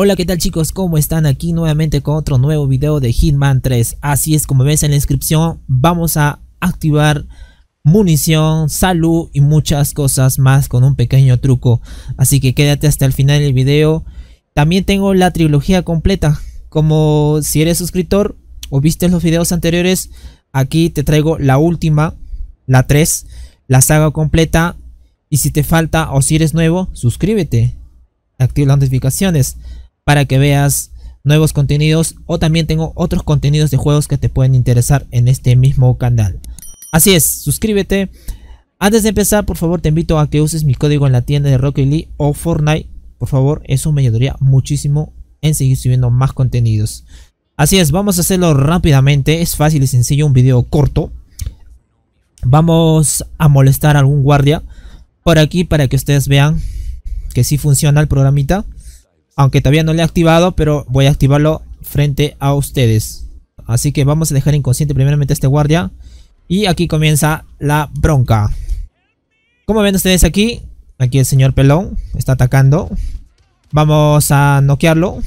Hola, ¿qué tal chicos? ¿Cómo están? Aquí nuevamente con otro nuevo video de Hitman 3. Así es, como ves en la descripción, vamos a activar munición, salud y muchas cosas más con un pequeño truco. Así que quédate hasta el final del video. También tengo la trilogía completa. Como si eres suscriptor o viste los videos anteriores, aquí te traigo la última, la 3, la saga completa. Y si te falta o si eres nuevo, suscríbete, activa las notificaciones para que veas nuevos contenidos, o también tengo otros contenidos de juegos que te pueden interesar en este mismo canal. Así es, suscríbete. Antes de empezar, por favor te invito a que uses mi código en la tienda de Rocket League o Fortnite. Por favor, eso me ayudaría muchísimo en seguir subiendo más contenidos. Así es, vamos a hacerlo rápidamente. Es fácil y sencillo, un video corto. Vamos a molestar a algún guardia por aquí para que ustedes vean que sí funciona el programita. Aunque todavía no lo he activado, pero voy a activarlo frente a ustedes. Así que vamos a dejar inconsciente primeramente a este guardia. Y aquí comienza la bronca. Como ven ustedes aquí el señor pelón está atacando. Vamos a noquearlo.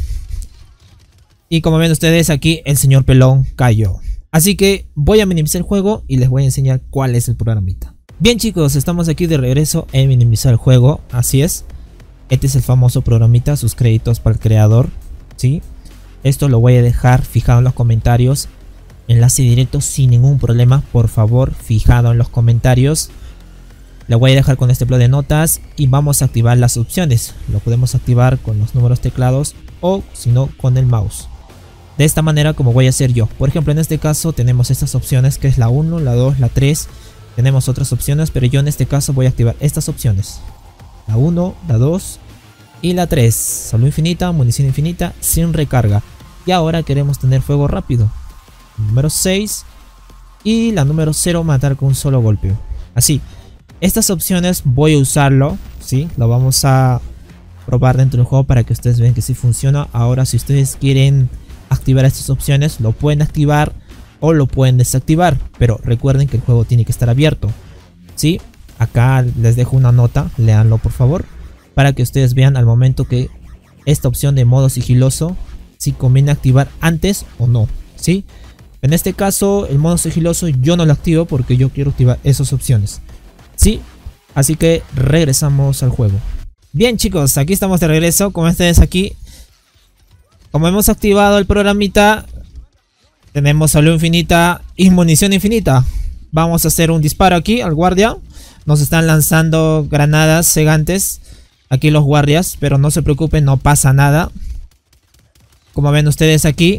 Y como ven ustedes aquí, el señor pelón cayó. Así que voy a minimizar el juego y les voy a enseñar cuál es el programita. Bien chicos, estamos aquí de regreso en minimizar el juego. Así es. Este es el famoso programita, sus créditos para el creador, ¿sí? Esto lo voy a dejar fijado en los comentarios. Enlace directo sin ningún problema, por favor, fijado en los comentarios. Lo voy a dejar con este blog de notas y vamos a activar las opciones. Lo podemos activar con los números teclados o si no con el mouse. De esta manera como voy a hacer yo. Por ejemplo, en este caso tenemos estas opciones que es la 1, la 2, la 3. Tenemos otras opciones, pero yo en este caso voy a activar estas opciones. La 1, la 2 y la 3. Salud infinita, munición infinita, sin recarga. Y ahora queremos tener fuego rápido. Número 6. Y la número 0, matar con un solo golpe. Así. Estas opciones voy a usarlo, ¿sí? Lo vamos a probar dentro del juego para que ustedes vean que sí funciona. Ahora si ustedes quieren activar estas opciones, lo pueden activar o lo pueden desactivar. Pero recuerden que el juego tiene que estar abierto, ¿sí? Acá les dejo una nota, léanlo por favor, para que ustedes vean al momento que esta opción de modo sigiloso, si conviene activar antes o no, ¿sí? En este caso el modo sigiloso yo no lo activo porque yo quiero activar esas opciones, ¿sí? Así que regresamos al juego. Bien chicos, aquí estamos de regreso. Como ustedes aquí, como hemos activado el programita, tenemos salud infinita y munición infinita. Vamos a hacer un disparo aquí al guardia. Nos están lanzando granadas cegantes aquí los guardias, pero no se preocupen, no pasa nada. Como ven ustedes aquí,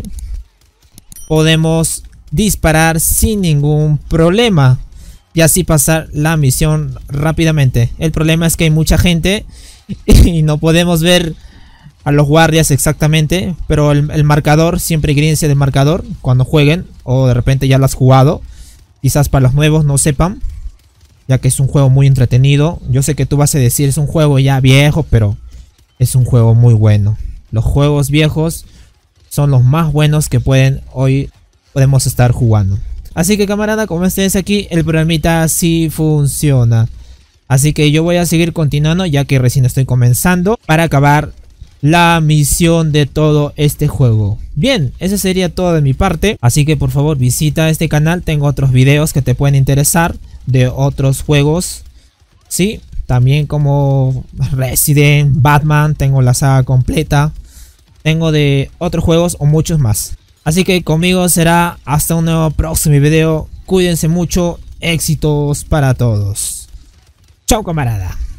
podemos disparar sin ningún problema y así pasar la misión rápidamente. El problema es que hay mucha gente y no podemos ver a los guardias exactamente, pero el marcador, siempre guíense del marcador cuando jueguen, o de repente ya lo has jugado. Quizás para los nuevos no sepan, ya que es un juego muy entretenido. Yo sé que tú vas a decir es un juego ya viejo, pero es un juego muy bueno. Los juegos viejos son los más buenos que podemos estar jugando. Así que camarada, como ustedes aquí, el programita sí funciona. Así que yo voy a seguir continuando ya que recién estoy comenzando para acabar la misión de todo este juego. Bien, eso sería todo de mi parte. Así que por favor visita este canal. Tengo otros videos que te pueden interesar de otros juegos, sí, también como Resident, Batman, tengo la saga completa, tengo de otros juegos o muchos más. Así que conmigo será hasta un nuevo próximo video. Cuídense mucho, éxitos para todos. Chao camarada.